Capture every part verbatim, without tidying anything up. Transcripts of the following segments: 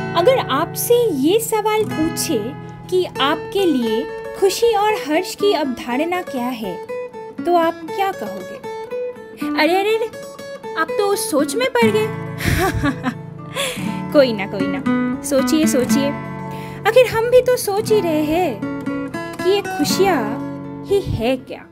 अगर आपसे ये सवाल पूछे कि आपके लिए खुशी और हर्ष की अवधारणा क्या है, तो आप क्या कहोगे? अरे अरे अरे, आप तो सोच में पड़ गए। कोई ना कोई ना, सोचिए सोचिए। आखिर हम भी तो सोच ही रहे हैं कि ये खुशियाँ ही है क्या।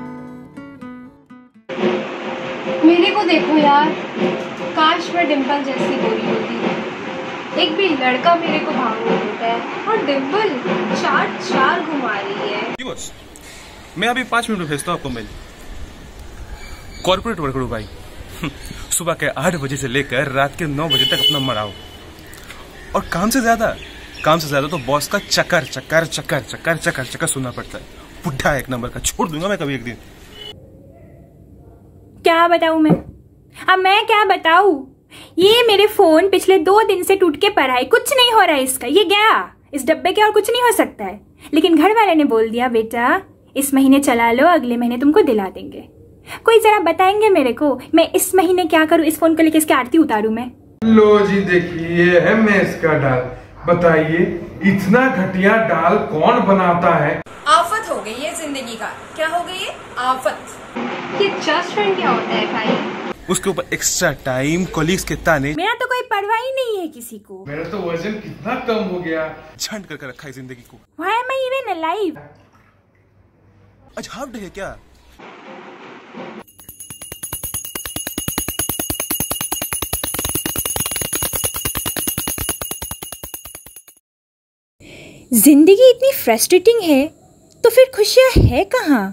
मेरे को देखो यार, काश मैं डिम्पल जैसी गोरी होती। एक भी लड़का मेरे को भागने देता है और डिम्पल चार चार घुमा रही है। बस मैं अभी पाँच मिनट में भेजता हूँ आपको मेल। कॉर्पोरेट वर्कर हूँ भाई। सुबह के आठ बजे से लेकर रात के नौ बजे तक अपना मराओ, और काम से ज्यादा काम से ज्यादा तो बॉस का चक्कर चक्कर चक्कर चक्कर चक्कर चक्कर सुनना पड़ता है। बुढ़ा एक नंबर का, छोड़ दूंगा मैं कभी एक दिन। क्या बताऊं मैं? अब मैं क्या बताऊं? ये मेरे फोन पिछले दो दिन से टूट के पड़ा है, कुछ नहीं हो रहा है इसका। ये गया इस डब्बे के, और कुछ नहीं हो सकता है। लेकिन घर वाले ने बोल दिया, बेटा इस महीने चला लो, अगले महीने तुमको दिला देंगे। कोई जरा बताएंगे मेरे को, मैं इस महीने क्या करूं? इस फोन को लेकर इसकी आरती उतारूं मैं? लो जी देखिए, है मेस का डाल। बताइए इतना घटिया डाल कौन बनाता है? आफत हो गई है जिंदगी का। क्या हो गई है? आफत। ये जस्ट फ्रेंड क्या होता है भाई? उसके ऊपर एक्स्ट्रा टाइम, कॉलीग्स के ताने। मेरा तो कोई परवाह ही नहीं है किसी को। मेरा तो वजन कितना कम हो गया। झंड करके रखा है जिंदगी को। Why am I even alive? आज हाफ डे है क्या? जिंदगी इतनी फ्रस्ट्रेटिंग है तो फिर खुशियां है कहाँ?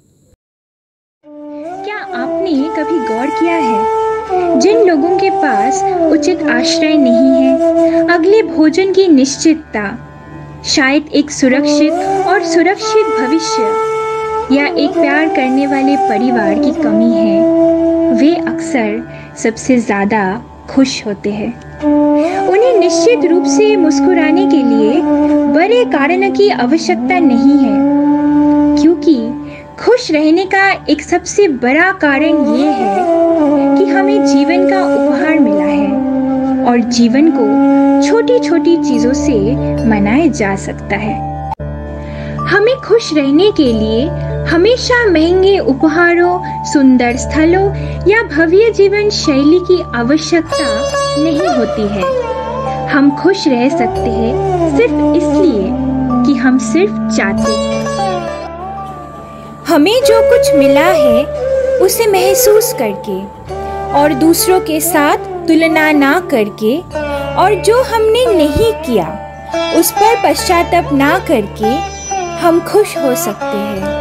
क्या आपने कभी गौर किया है, जिन लोगों के पास उचित आश्रय नहीं है, अगले भोजन की निश्चितता, शायद एक सुरक्षित और सुरक्षित भविष्य या एक प्यार करने वाले परिवार की कमी है, वे अक्सर सबसे ज़्यादा खुश होते हैं। उन्हें निश्चित रूप से मुस्कुराने के लिए बड़े कारणों की आवश्यकता नहीं है, क्योंकि खुश रहने का एक सबसे बड़ा कारण ये है कि हमें जीवन का उपहार मिला है और जीवन को छोटी छोटी चीज़ों से मनाया जा सकता है। हमें खुश रहने के लिए हमेशा महंगे उपहारों, सुंदर स्थलों या भव्य जीवन शैली की आवश्यकता नहीं होती है। हम खुश रह सकते हैं सिर्फ इसलिए कि हम सिर्फ चाहते हैं। हमें जो कुछ मिला है उसे महसूस करके और दूसरों के साथ तुलना ना करके, और जो हमने नहीं किया उस पर पश्चाताप ना करके हम खुश हो सकते हैं।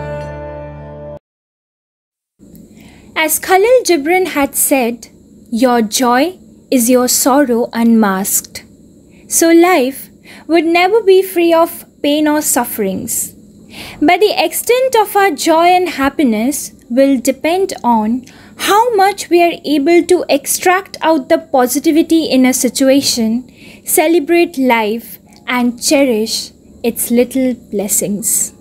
As Khalil Gibran had said, your joy is your sorrow unmasked. So life would never be free of pain or sufferings. But the extent of our joy and happiness will depend on how much we are able to extract out the positivity in a situation, celebrate life, and cherish its little blessings.